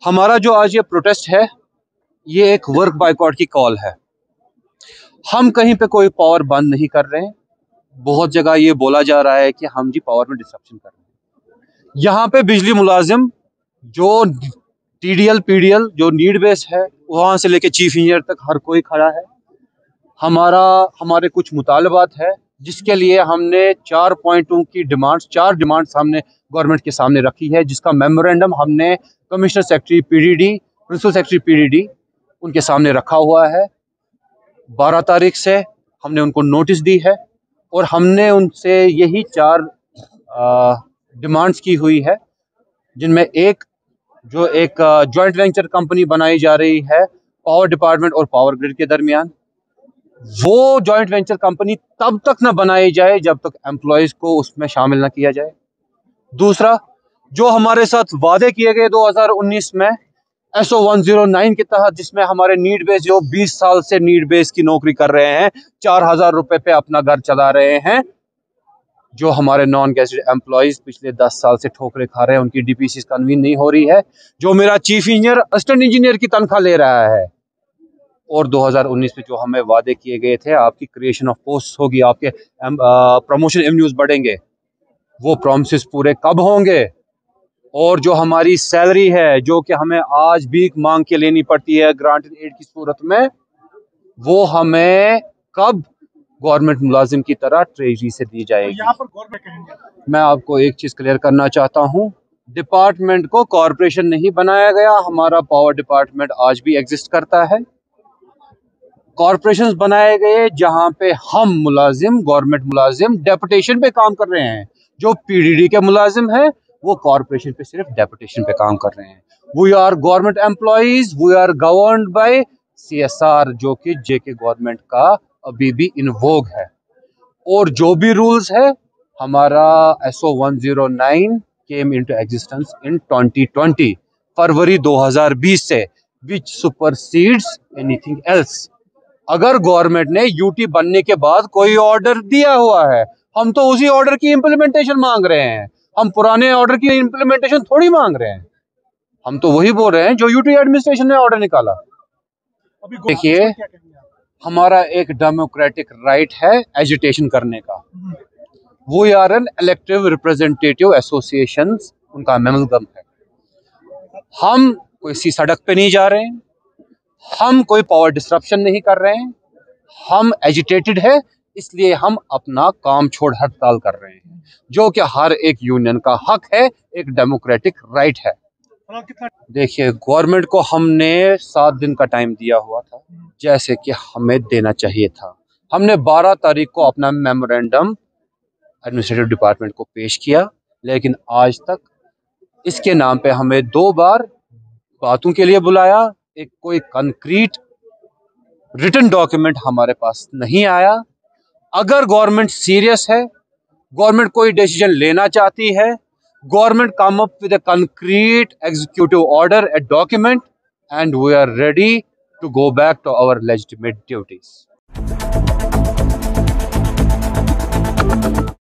हमारा जो आज ये प्रोटेस्ट है, ये एक वर्क बायकॉट की कॉल है। हम कहीं पे कोई पावर बंद नहीं कर रहे हैं। बहुत जगह ये बोला जा रहा है कि हम जी पावर में डिस्ट्रप्शन कर रहे हैं। यहाँ पे बिजली मुलाजिम जो टीडीएल पीडीएल जो नीड बेस है, वहाँ से लेके चीफ इंजीनियर तक हर कोई खड़ा है। हमारे कुछ मुतालबात है जिसके लिए हमने 4.2 की चार डिमांड्स हमने गवर्नमेंट के सामने रखी है, जिसका मेमोरेंडम हमने commissioner secretary PDD, principal secretary PDD उनके सामने रखा हुआ है। 12 तारीख से हमने उनको नोटिस दी है और हमने उनसे यही 4 डिमांड्स की हुई है, जिनमें एक जॉइंट वेंचर कंपनी बनाई जा रही है पावर डिपार्टमेंट और पावर ग्रिड के दरमियान। वो जॉइंट वेंचर कंपनी तब तक न बनाई जाए जब तक एम्प्लॉयज को उसमें शामिल न किया जाए। दूसरा, जो हमारे साथ वादे किए गए 2019 में SO 109 के तहत, जिसमें हमारे नीड बेस जो 20 साल से नीड बेस की नौकरी कर रहे हैं, 4,000 रुपए पे अपना घर चला रहे हैं, जो हमारे नॉन गेजेटेड एम्प्लॉयज पिछले 10 साल से ठोकरे खा रहे हैं, उनकी डीपीसी कन्वीन नहीं हो रही है। जो मेरा चीफ इंजीनियर असिस्टेंट इंजीनियर की तनख्वाह ले रहा है, और 2019 में जो हमें वादे किए गए थे, आपकी क्रिएशन ऑफ पोस्ट होगी, आपके प्रमोशन एवेन्यूज बढ़ेंगे, वो प्रॉमिसेस पूरे कब होंगे? और जो हमारी सैलरी है, जो कि हमें आज भीख मांग के लेनी पड़ती है ग्रांटेड एड की सूरत में, वो हमें कब गवर्नमेंट मुलाजिम की तरह ट्रेजरी से दी जाएगी? यहाँ पर गवर्नमेंट, मैं आपको एक चीज क्लियर करना चाहता हूँ, डिपार्टमेंट को कॉरपोरेशन नहीं बनाया गया। हमारा पावर डिपार्टमेंट आज भी एग्जिस्ट करता है। कॉरपोरेशंस बनाए गए जहां पे हम मुलाजिम, गवर्नमेंट मुलाजिम डेपुटेशन पे काम कर रहे हैं। जो पीडीडी के मुलाजिम हैं, वो कॉरपोरेशन पे सिर्फ डेपुटेशन पे काम कर रहे हैं। We are government employees, we are governed by CSR, जो कि जेके गवर्नमेंट का अभी भी इन वोग है। और जो भी रूल्स है, हमारा SO 109 came into existence in 2020 February 2020 से, विच सुपरसीड्स एनीथिंग एल्स। अगर गवर्नमेंट ने यूटी बनने के बाद कोई ऑर्डर दिया हुआ है, हम तो उसी ऑर्डर की इंप्लीमेंटेशन मांग रहे हैं। हम पुराने ऑर्डर की इंप्लीमेंटेशन थोड़ी मांग रहे हैं। हम तो वही बोल रहे हैं जो यूटी एडमिनिस्ट्रेशन ने ऑर्डर निकाला। देखिए, हमारा एक डेमोक्रेटिक राइट है एजिटेशन करने का। We are an elective representative association, उनका मेमलगम है। हम कोई सी सड़क पे नहीं जा रहे हैं, हम कोई पावर डिस्ट्रप्शन नहीं कर रहे हैं। हम एजिटेटेड है, इसलिए हम अपना काम छोड़ हड़ताल कर रहे हैं, जो कि हर एक यूनियन का हक है, एक डेमोक्रेटिक राइट है। देखिए, गवर्नमेंट को हमने 7 दिन का टाइम दिया हुआ था, जैसे कि हमें देना चाहिए था। हमने 12 तारीख को अपना मेमोरेंडम एडमिनिस्ट्रेटिव डिपार्टमेंट को पेश किया, लेकिन आज तक इसके नाम पे हमें 2 बार बातों के लिए बुलाया। एक कोई कंक्रीट रिटन डॉक्यूमेंट हमारे पास नहीं आया। अगर गवर्नमेंट सीरियस है, गवर्नमेंट कोई डिसीजन लेना चाहती है, government come up with a concrete executive order, a document, and we are ready to go back to our legitimate duties.